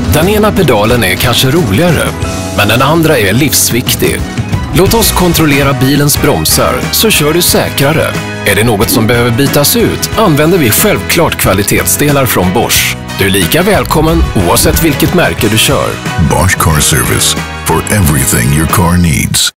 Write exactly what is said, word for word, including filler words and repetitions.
Den ena pedalen är kanske roligare, men den andra är livsviktig. Låt oss kontrollera bilens bromsar så kör du säkrare. Är det något som behöver bytas ut använder vi självklart kvalitetsdelar från Bosch. Du är lika välkommen oavsett vilket märke du kör. Bosch Car Service, for everything your car needs.